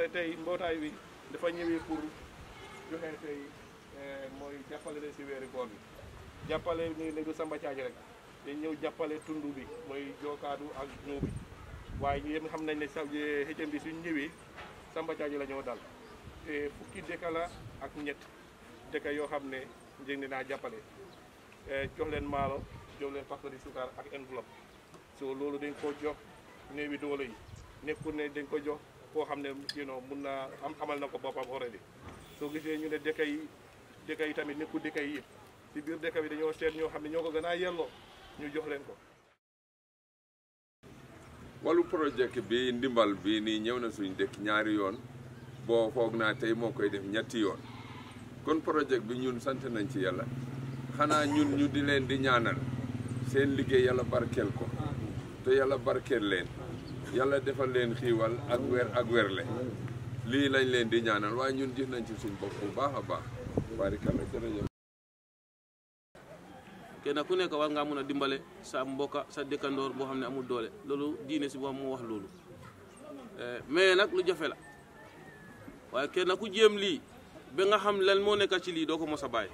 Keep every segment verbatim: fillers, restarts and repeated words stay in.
tey mbootaay bi dafa ñëwee pour joxe tey mooy jàppale leen si weeri koor bi jàppale ni ne du Samba Caaji rek dañ ñëw jàppale tund bi mooy Jookaadu ak ñëw bi waaye ñu yëpp xam nañ ne sa H M D suñ ñëwee Samba Caaji la ñoo dal te fukki dëkk la ak ñett dëkk yoo xam ne njëg naa jàppale jox leen maalo jox leen paquet de suukar ak enveloppe so loolu dañ ko jox néewi doole yi nekkul ne dañ ko jox koo xam ne you know mun naa am amal na ko boppam already soo gisee ñu ne dëkk yi dëkk yi tamit nekkul dëkk yi yëpp si biir dëkk bi dañoo seet ñoo xam ne ñoo ko gën a yelloo ñu jox leen ko. wàllu projet bi ndimbal bi nii ñëw na suñ dëkk ñaari yoon boo foog naa tey moo koy def ñetti yoon kon projet bi ñun sant nañ ci yàlla xanaa ñun ñu di leen di ñaanal seen liggéey yàlla barkeel ko te yàlla barkeel leen yàlla defal leen xiiwal ak weer ak werle lii lañ leen di ñaanal waaye ñun gis nañ ci suñ bopp bu baax a baax barikalla jërëjëf. kenn ku nekk war ngaa mun a dimbale sa mbokka sa dëkkandoor boo xam ne amul doole loolu diine si boo moo wax loolu mais nag lu jafe la waaye kenn ku jéem lii ba nga xam lan moo nekk ci lii doo ko mos a bàyyi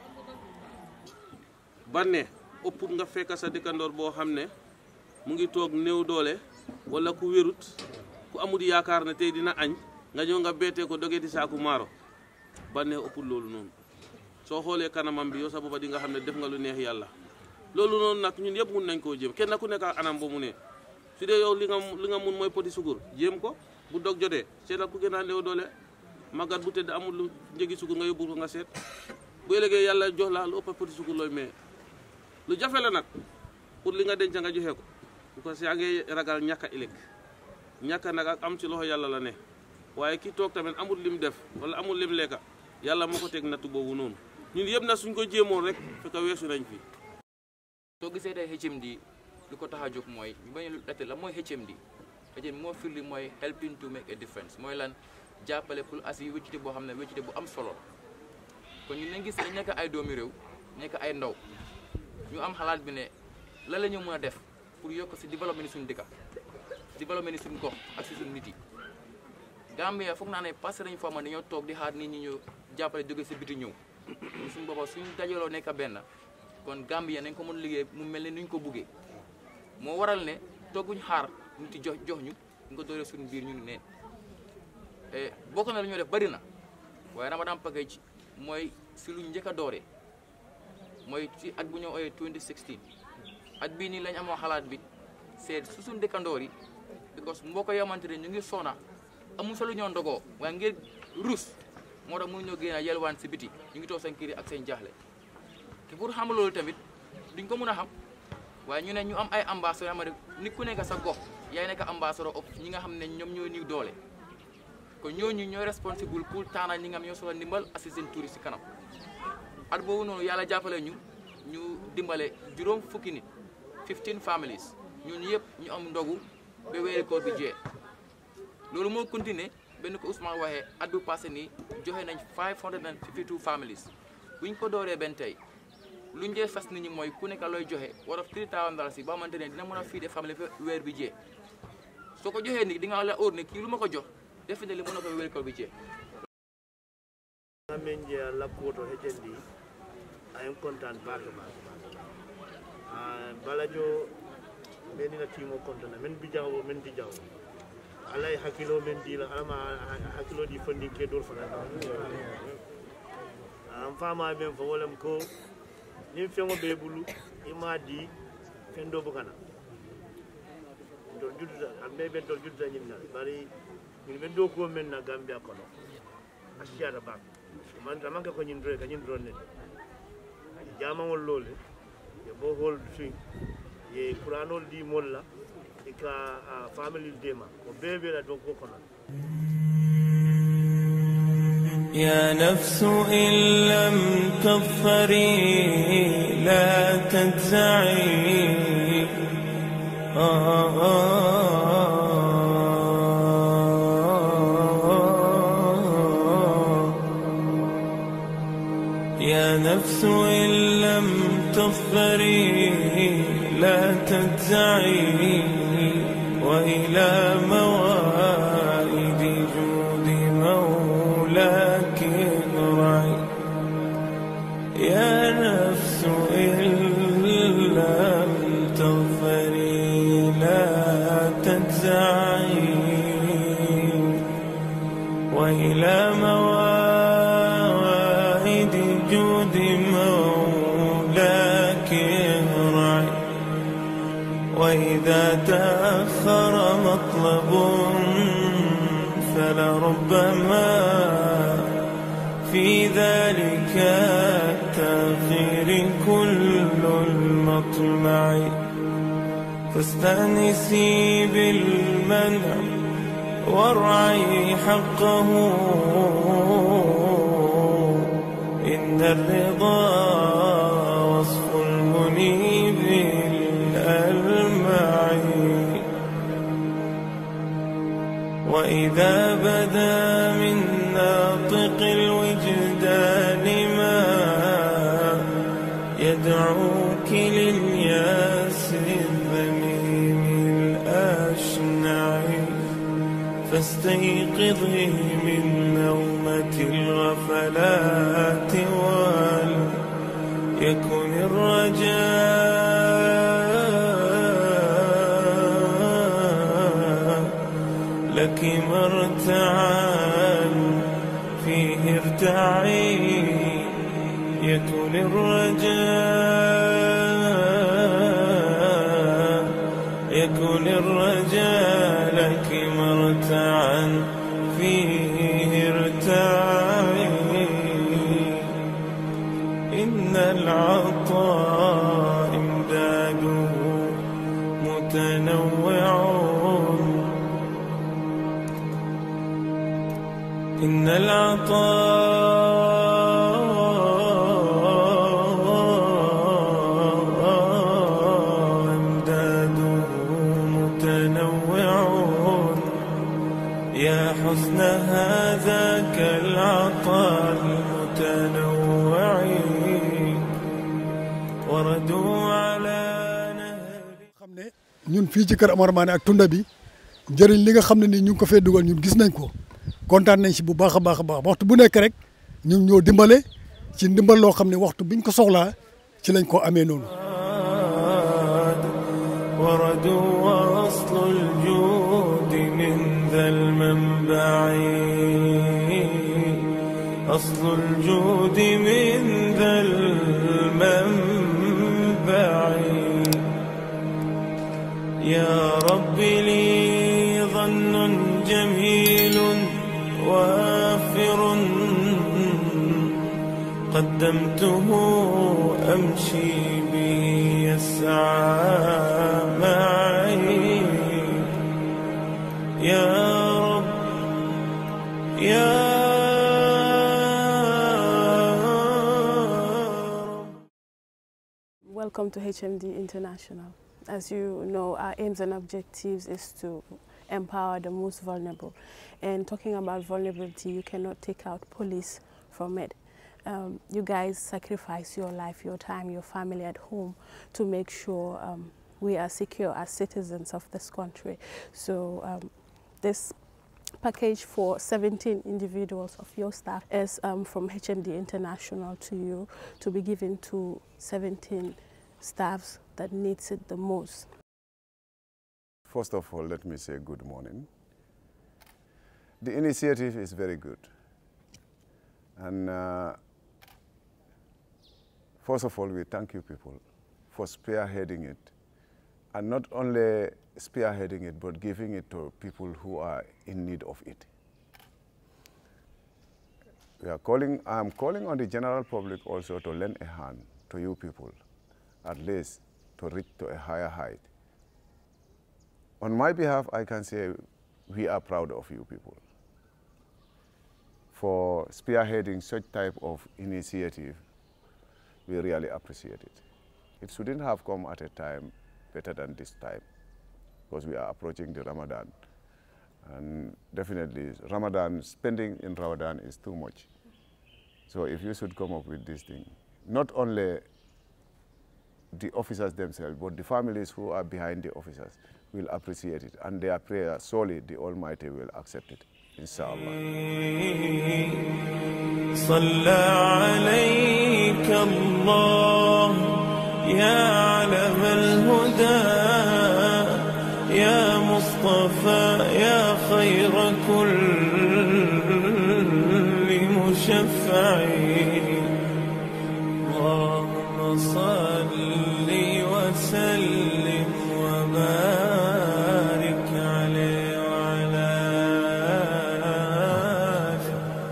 banne ëpp nga fekk sa dëkkandoor boo xam ne mu ngi toog néew doole wala ku wérut ku amul yaakaar ne tey dina añ nga ñëw nga beetee ko dogeti saaku maaro banne ëpp loolu noonu soo xoolee kanamam bi yow sa boppa di nga xam ne def nga lu neex yàlla loolu noonu nag ñun yëpp mun nañ koo jéem kenn ku nekk anam ba mu ne su dee yow li nga li nga mun mooy poti sukur jéem ko bu dog jotee seetal ku gën a néew doole màggat bu tëdd amul lu njëgi sukur nga yóbbu ko nga seet bu ëllëgee yàlla jox la lu ëpp poti sukur looy mais lu jafe la nag pour li nga denc nga joxe ko bu ko yaa ngi ragal ñàkk a ëllëg ñàkk nag ak am ci loxo yàlla la ne waaye ki toog tamit amul lim def wala amul lim lekka yàlla moo ko teg natt boobu noonu ñun yëpp nag suñ ko jéemoon rek fekk weesu nañ fi. soo gisee tey H M D lu ko tax a jóg mooy ñu bañ a date la mooy H M D H M D moo firli mooy helping to make a difference mooy lan jàppale pour asi wéccite boo xam ne wéccite bu am solo kon ñu ne gis dañ nekk ay doomi réew nekk ay ndaw ñu am xalaat bi ne la la ñu mën a def pour yokk si développement ni suñu dëkka développement ni suñu gox ak si suñu nit yi Gambia foog naa ne passé nañu foo xam ne dañoo toog di xaar nit ñi ñu jàppale jóge si biti ñëw suñu boppa suñu dajaloo nekk benn kon Gambia nañ ko mën liggéey mu mel ne ni ñu ko buggee moo waral ne tooguñ xaar nit yi jox jox ñu ñu ko dooree suñu biir ñu neen bokk na lu ñoo def bari na waaye Ramadan package mooy si lu njëkk a dooree mooy ci at bu ñoo ooyee twenty sixteen at bii nii lañ amoo xalaat bi seet su suñu dëkkandoor yi because mbokk yamante ne ñu ngi soona amul solo ñoo ndogoo waaye ngir rus moo tax mënuñoo génn yelwaan si biti ñu ngi toog seen kër yi ak seen jaaxle te pour xam loolu tamit duñ ko mën a xam waaye ñu ne ñu am ay ambassadeur yoo xam ne nit ku nekk sa gox yaay nekk ambassadeur of ñi nga xam ne ñoom ñoo niw doole kon ñooñu ñooy responsible pour taana ñi nga xam ñoo soxla ndimbal asi seen tuuri si kanam at boobu noonu yàlla jàppale ñu ñu dimbale juróom fukki nit fifteen families ñun yëpp ñu am ndogu ba weeri koor bi jee loolu moo continué benn ko Ousmane waxee at bu passé nii joxe nañ five hundred and fifty two families buñ ko dooree benn tey luñ dee fas nit ñi mooy ku nekk looy joxe war a three thousand dollars yi ba xamante ne dina mën a fii de famille weer bi jee soo ko joxee ni di nga la óor ne kii lu ma ko jox defe ne li mën na ko weeri koor bi jee Menje la koto H M D I am content back back ah balajo meni na timo content men bi jawo men di jawo alay hakilo men di la alama hakilo di funding ke dor fana am fama ben fo wolam ko ni fengo be bulu ima di fendo bukana do judda am be ben do judda nyinna bari ni ben do ko men na Gambia kono asiara bak man dama ko ñin doy ka ñin doon ne jaamawol lolé ye bo hol swing ye kuranol di molla e ka family dema ko bebe la do ko kono يا نفس إن لم تظفري لا تجزعي آه آه يا نفس إن لم تظفري لا تجزعي وإلى موائد جود ما تجزعي وإلى موائد جود مولاك ارعي وإذا تأخر مطلب فلربما في ذلك التأخير كل المطمع فاستأنسي بالمنع وارعي حقه إن الرضا وصف المنيب الألمع وإذا بدا من ناطق الوجدان ما يدعوك للياس الذميم الأشنع فاستيقظي من نومة الغفلات وليكن الرجاء لك مرتعا فيه ارتعي يكن الرجاء يكن الرجاء لك مرتعا فيه ارتعي إن العطاء امداده متنوع إن العطاء امداده متنوع يا حسن هذاك العطاء المتنوع وردوا على نهر xamne ñun fi ci kër Amar Mané ak tunda bi njëriñ li nga xamne ni ñu ko fay dugal ñun gis nañ ko kontaan nañ ci bu baax a baax a baax waxtu bu nekk rek ñun ñoo dimbale ci ndimbal loo xam ne waxtu biñ ko soxlaa ci lañ ko amee noonu. ورد وأصل الجود من ذا المنبع أصل الجود من ذا المنبع يا رب لي ظن جميل وافر قدمته أمشي به يسعى معي يا رب يا Welcome to H M D International. As you know, our aims and objectives is to empower the most vulnerable. And talking about vulnerability, you cannot take out police from it. Um, you guys sacrifice your life, your time, your family at home to make sure um, we are secure as citizens of this country. So um, this package for seventeen individuals of your staff is um, from H M D International to you to be given to seventeen staffs that needs it the most. First of all, let me say good morning. The initiative is very good. And uh, first of all, we thank you people for spearheading it. And not only spearheading it, but giving it to people who are in need of it. We are calling, I'm calling on the general public also to lend a hand to you people, at least to reach to a higher height. On my behalf, I can say we are proud of you people for spearheading such type of initiative. We really appreciate it. It shouldn't have come at a time better than this time, because we are approaching the Ramadan. And definitely, Ramadan, spending in Ramadan is too much. So if you should come up with this thing, not only the officers themselves, but the families who are behind the officers will appreciate it. And their prayer, solely the Almighty will accept it, inshallah. صلى عليك الله يا علم الهدى يا مصطفى يا خير كل مشفع اللهم صل وسلم وبارك عليه وعلى آله.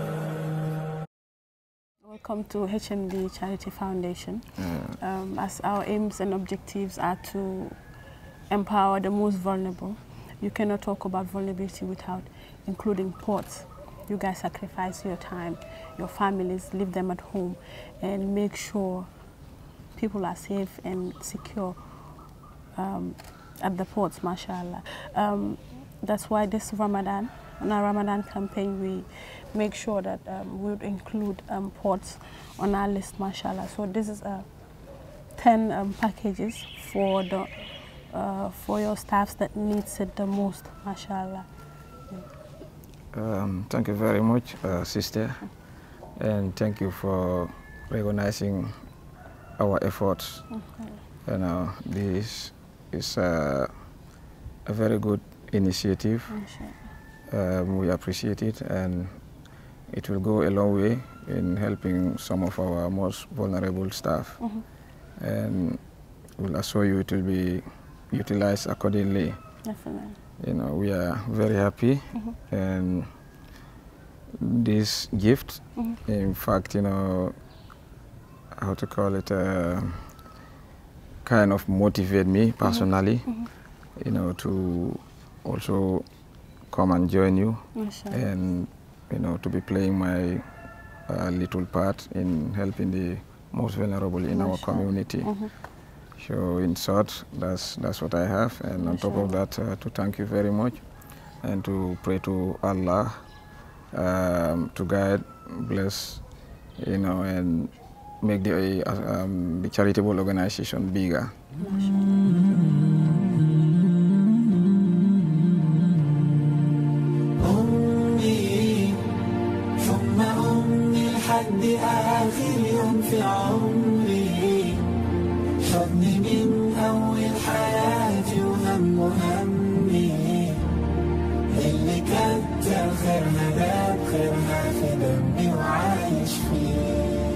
Welcome to H M D Charity Foundation. Um, as our aims and objectives are to empower the most vulnerable, you cannot talk about vulnerability without including ports. You guys sacrifice your time, your families, leave them at home, and make sure people are safe and secure um, at the ports, mashallah. Um, that's why this Ramadan, on our Ramadan campaign, we make sure that um, we would include um, ports on our list, mashallah. So this is uh, ten um, packages for the uh, for your staffs that needs it the most, mashallah. Um, thank you very much, uh, sister, and thank you for recognizing our efforts. Okay. You know, this is uh, a very good initiative. Um, we appreciate it, and it will go a long way in helping some of our most vulnerable staff. Mm-hmm. And we'll assure you it will be utilized accordingly. Definitely. You know, we are very happy, Mm-hmm. and this gift, Mm-hmm. in fact, you know, how to call it, uh, kind of motivate me personally, Mm-hmm. you know, to also come and join you, Mashallah. and you know, to be playing my uh, little part in helping the most vulnerable in our Mashallah. community. Mm-hmm. So in short, that's that's what I have, and on top of that, uh, to thank you very much, and to pray to Allah um, to guide, bless, you know, and make the uh, um, the charitable organization bigger. أمي ثم أمي لحد آخر يوم في عمري، حضني من أول حياتي وهم همي، اللي كتر خيرها داب خيرها في دمي وعايش فيه.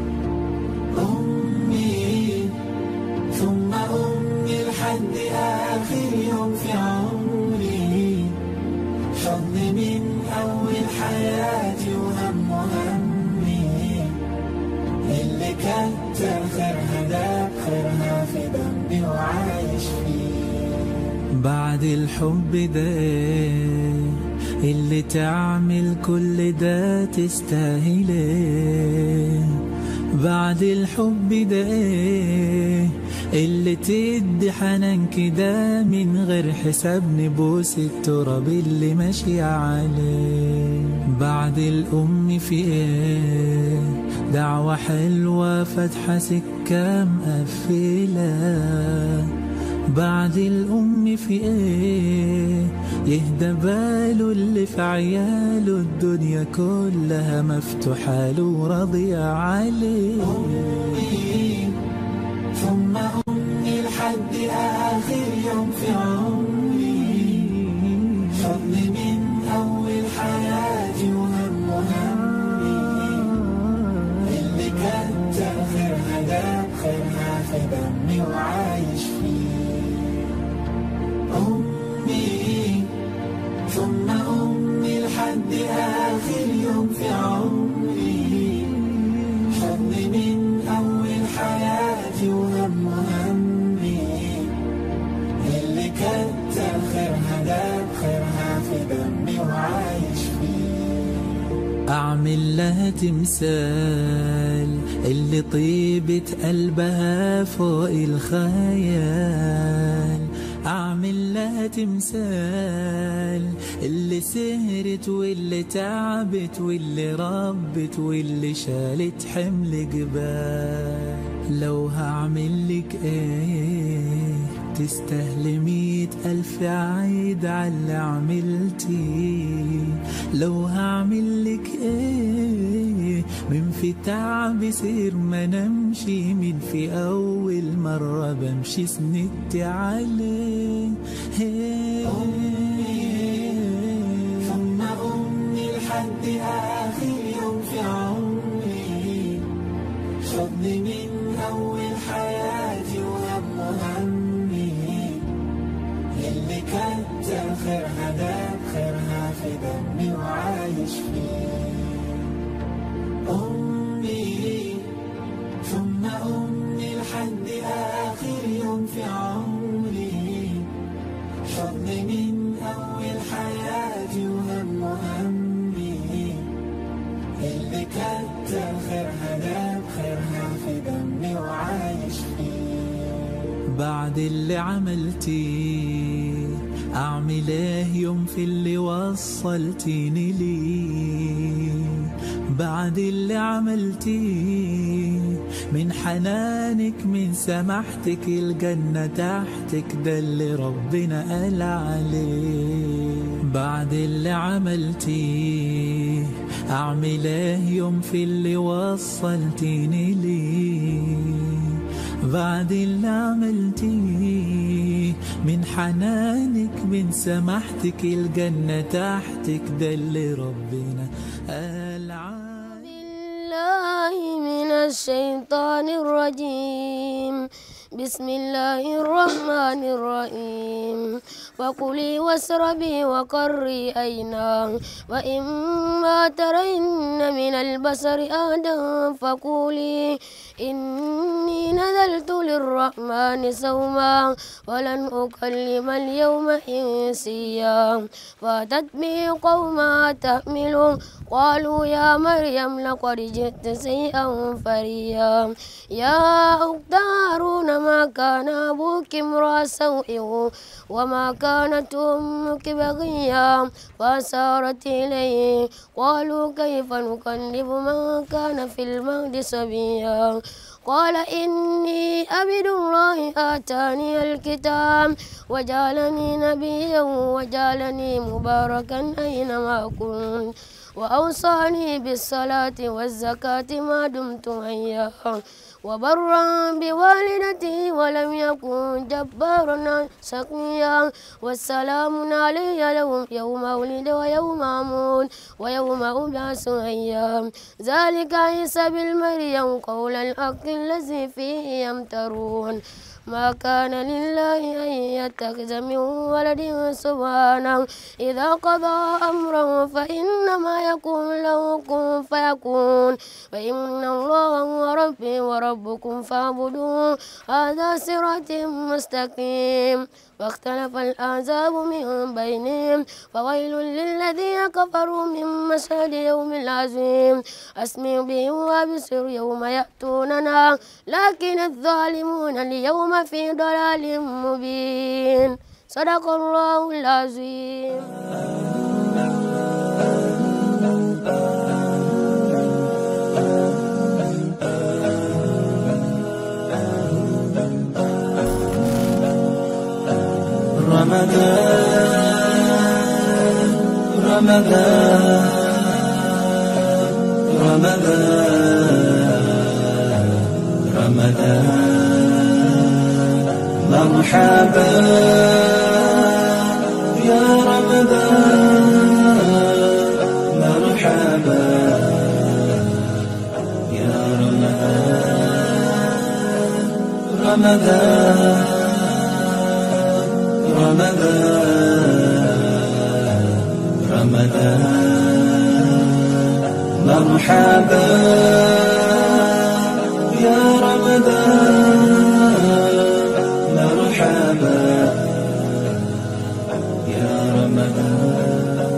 أمي ثم أمي لحد آخر يوم في عمري، حضني من أول حياتي وهم همي، اللي كتر خيرها داب خيرها في دمي وعايش فيه. بعد الحب ده اللي تعمل كل ده تستاهله، بعد الحب ده اللي تدي حنان كده من غير حساب نبوس التراب اللي ماشي عليه. بعد الأم في ايه دعوة حلوة فاتحة سكة مقفلة، بعد الأم في ايه يهدى باله اللي في عياله الدنيا كلها مفتوحة له وراضية عليه. أمي ثم أمي لحد آخر يوم في عمري، حضني من أول حياتي وهم همي، اللي كتر خيرها داب خيرها في دمي وعايش فيه. أمي ثم أمي لحد آخر يوم في عمري، حضني من أول حياتي وهم همي، اللي كتر خيرها داب خيرها في دمي وعايش فيه. أعمل لها تمثال اللي طيبة قلبها فوق الخيال، أعمل لها تمثال اللي سهرت واللي تعبت واللي ربت واللي شالت حمل جبال. لو هعمل لك ايه تستاهلي مية ألف عيد عاللي عملتي، لو هعمل لك ايه من في تعب سير ما نمشي، من في أول مرة بمشي سندت عليه. لحد آخر يوم في عمري، حضني من أول حياتي وهم همي، اللي كتر خيرها داب خيرها في دمي وعايش فيه. أمي ثم أمي لحد آخر يوم في عمري، حضني من أول حياتي وهم همي، اللي كتر خيرها داب خيرها في دمي وعايش فيه. بعد اللي عملتيه أعمل إيه يوم في اللي وصلتيني ليه؟ بعد اللي عملتيه من حنانك من سماحتك الجنة تحتك ده اللي ربنا قال عليه. بعد اللي عملتيه أعمل إيه يوم في اللي وصلتيني ليه؟ بعد اللي عملتيه من حنانك من سماحتك الجنة تحتك ده اللي ربنا قال عليه. بالله من الشيطان الرجيم، بسم الله الرحمن الرحيم. فكلي واشربي وقري عينا، وإما ترين من البشر أحدا فقولي إني نذرت للرحمن صوما ولن أكلم اليوم إنسيا. فأتت به قومها تحمله قالوا يا مريم لقد جئت شيئا فريا. يا أخت هارون ما كان أبوك امرأ سوء وما كانت أمك بغيا. فأشارت إليه قالوا كيف نكلم من كان في المهد صبيا. قال إني عبد الله آتاني الكتاب وجعلني نبيا وجعلني مباركا أينما كنت وأوصاني بالصلاة والزكاة ما دمت حيا وبرا بوالدتي ولم يكن جبارا شقيا. والسلام علي يوم ولد ويوم أموت ويوم أبعث حيا. ذلك عيسى بن مريم قول الحق الذي فيه يمترون. ما كان لله أن يتخذ من ولد سبحانه إذا قضى أمرا فإنما يكون له كن فيكون. فإن الله هو ربي وربكم فاعبدوه هذا صراط مستقيم. فاختلف الأحزاب من بينهم فويل للذين كفروا من مشهد يوم العظيم. أسمع به وأبصر يوم يأتوننا لكن الظالمون اليوم في ضلال مبين. صدق الله العظيم. رمضان رمضان رمضان رمضان مرحبا يا رمضان مرحبا يا رمضان رمضان رمضان رمضان مرحبا يا رمضان مرحبا يا رمضان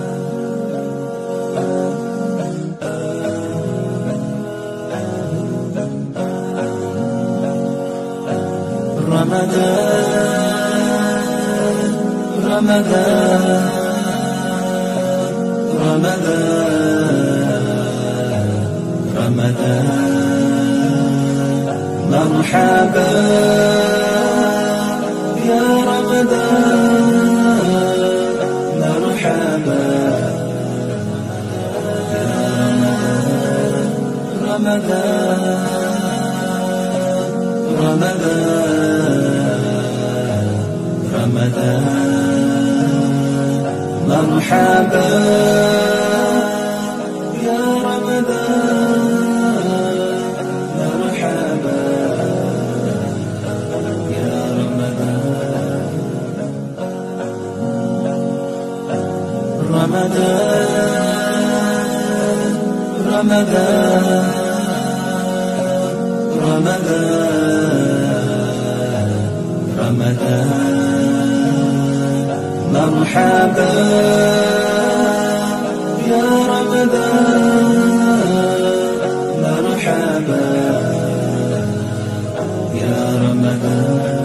رمضان رمضان رمضان رمضان مرحبا يا رمضان مرحبا يا رمضان رمضان رمضان مرحبا رمضان رمضان رمضان رمضان مرحبا يا رمضان مرحبا يا رمضان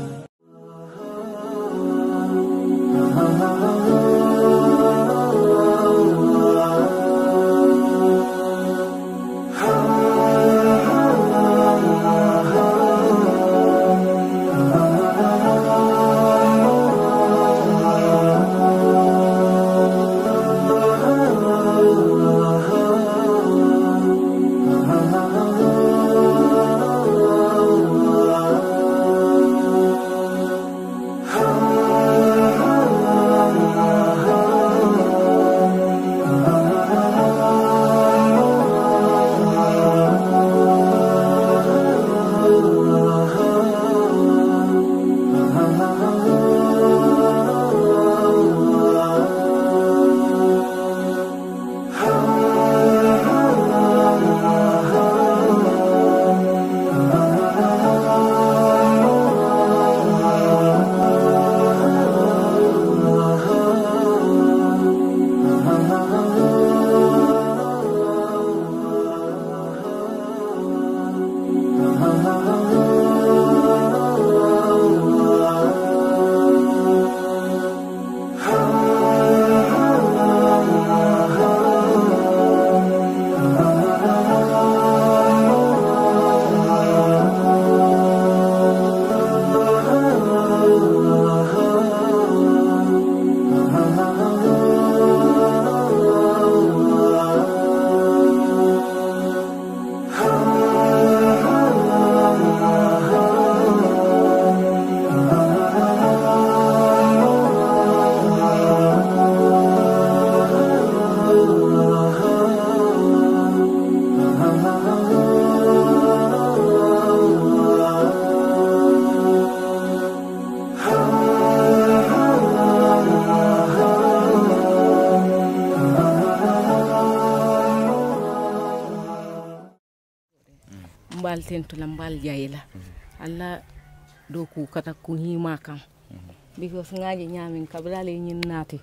mbal tentula mbal jayila alla do ku kata ku hima kam because ngaji nyamin kabrale nyin nati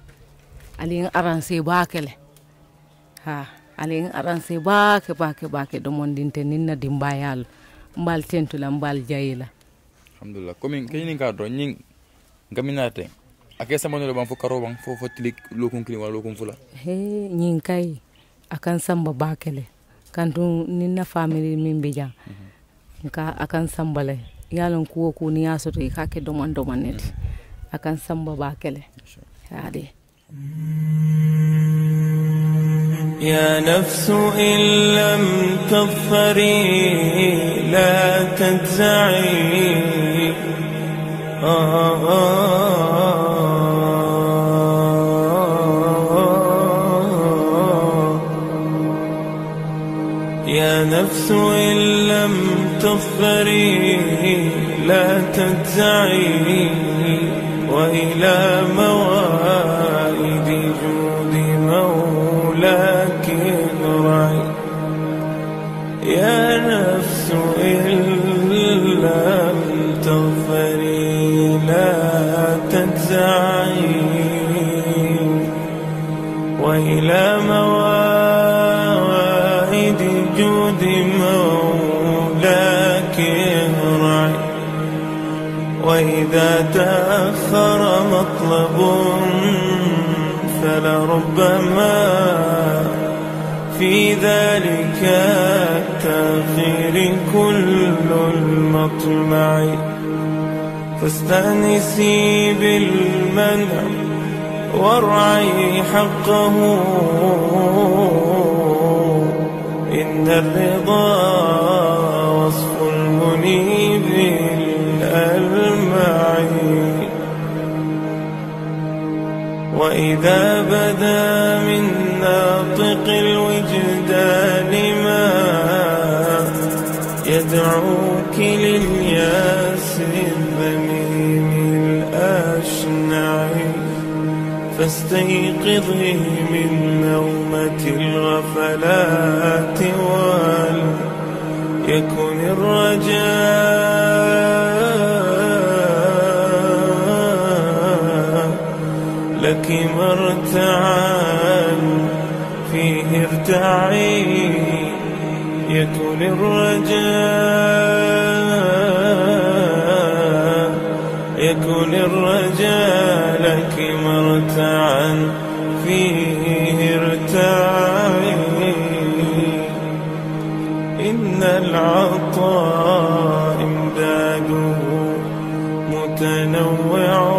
ali arrange bakele ha ali arrange bake bake bake do mondinte ninna dimbayal mbal tentula mbal jayila alhamdulillah komin kayni ka do nyin gaminate ake samono ban fo karo ban fo fo tilik lokun kini wala lokun fula he nyin kay akan samba bakele kantu ninna family min bija nka akan sambale yalon kuwo ku ni yasoto ka ke doman doman net akan samba bakele hadi يا نفس إن لم تظفري لا تجزعي آه آه يا نفس إن لم تظفري لا تجزعي وإلى موائد جود مولاك ارعي يا نفس إن لم تظفري لا تجزعي وإلى موائد جود مولاك ارعي وإذا تأخر مطلب فلربما في ذلك التأخير كل المطمع فاستأنسي بالمنع وارعي حقه إن الرضا وصف المنيب الألمعي وإذا بدا من ناطق الوجدان ما يدعوك للياس الذميم الأشنع فاستيقظي من نومة الغفلات وليكن الرجاء لك مرتعا فيه ارتعي يكن الرجاء يكن الرجاء لك مرتعا فيه ارتعي إن العطاء إمداده متنوع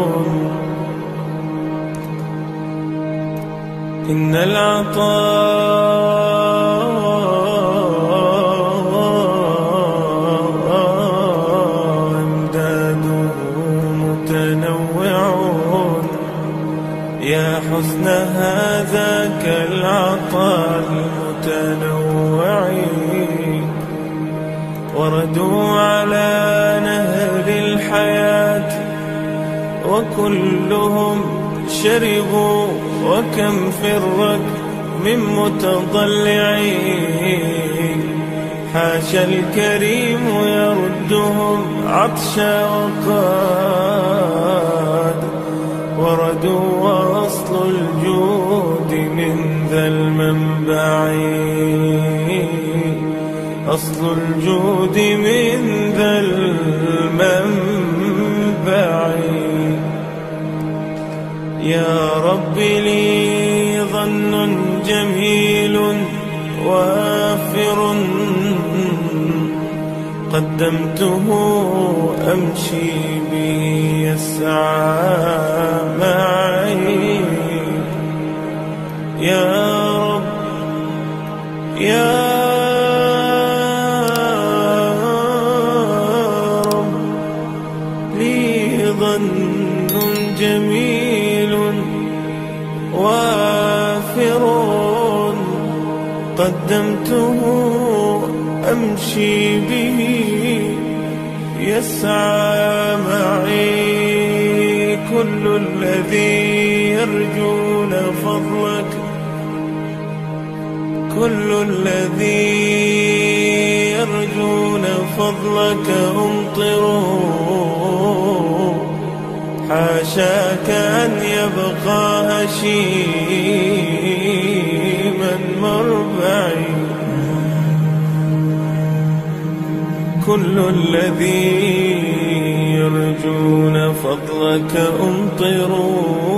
إن العطاء إمداده متنوع يا حسن هذاك العطاء المتنوع وردوا على نهر الحياة وكلهم شربوا وكم فرق من متضلعين حاشا الكريم يردهم عطشا وقاد وردوا وأصل الجود من ذا المنبع أصل الجود من ذا المنبع يا رب لي ظن جميل وافر قدمته أمشي به يسعى معي يا رب يا رب لي ظن جميل وافر قدمته أمشي به يسعى معي كل الذي يرجون فضلك كل الذي يرجون فضلك امطروا حاشاك أن يبقى هشيما مربعي كل الذي يرجون فضلك امطروا